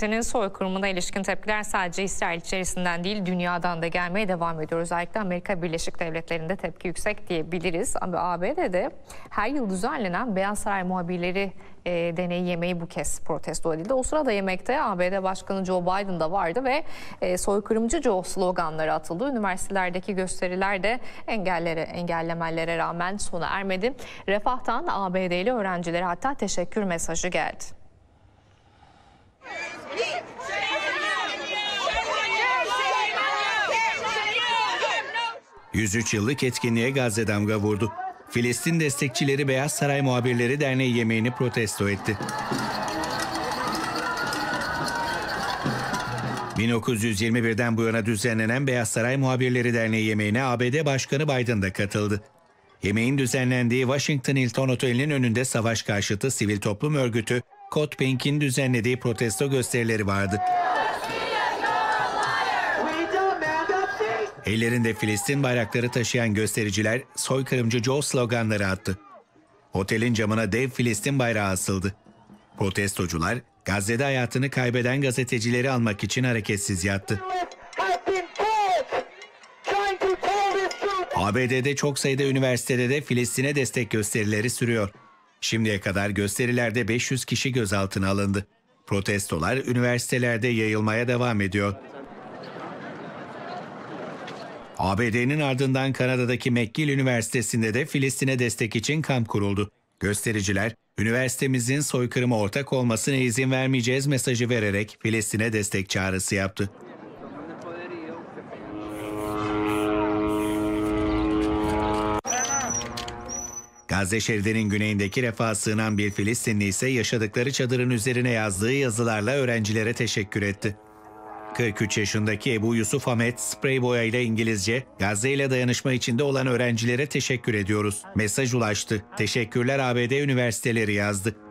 Filistin'in soykırımına ilişkin tepkiler sadece İsrail içerisinden değil, dünyadan da gelmeye devam ediyor. Özellikle Amerika Birleşik Devletleri'nde tepki yüksek diyebiliriz. Ama ABD'de her yıl düzenlenen Beyaz Saray muhabirleri deneyi yemeği bu kez protesto edildi. O sırada yemekte ABD Başkanı Joe Biden da vardı ve soykırımcı Joe sloganları atıldı. Üniversitelerdeki gösteriler de engellemelere rağmen sona ermedi. Refah'tan ABD'li öğrencilere hatta teşekkür mesajı geldi. 103 yıllık etkinliğe Gazze damga vurdu. Filistin destekçileri Beyaz Saray Muhabirleri Derneği yemeğini protesto etti. 1921'den bu yana düzenlenen Beyaz Saray Muhabirleri Derneği yemeğine ABD Başkanı Biden da katıldı. Yemeğin düzenlendiği Washington Hilton Oteli'nin önünde savaş karşıtı sivil toplum örgütü Code Pink'in düzenlediği protesto gösterileri vardı. Ellerinde Filistin bayrakları taşıyan göstericiler soykırımcı Joe sloganları attı. Otelin camına dev Filistin bayrağı asıldı. Protestocular Gazze'de hayatını kaybeden gazetecileri almak için hareketsiz yattı. ABD'de çok sayıda üniversitede de Filistin'e destek gösterileri sürüyor. Şimdiye kadar gösterilerde 500 kişi gözaltına alındı. Protestolar üniversitelerde yayılmaya devam ediyor. ABD'nin ardından Kanada'daki McGill Üniversitesi'nde de Filistin'e destek için kamp kuruldu. Göstericiler, üniversitemizin soykırıma ortak olmasına izin vermeyeceğiz mesajı vererek Filistin'e destek çağrısı yaptı. Gazze şeridinin güneyindeki Refah'a sığınan bir Filistinli ise yaşadıkları çadırın üzerine yazdığı yazılarla öğrencilere teşekkür etti. 43 yaşındaki Ebu Yusuf Ahmet sprey boyayla İngilizce, Gazze ile dayanışma içinde olan öğrencilere teşekkür ediyoruz. Mesaj ulaştı. Teşekkürler ABD üniversiteleri yazdı.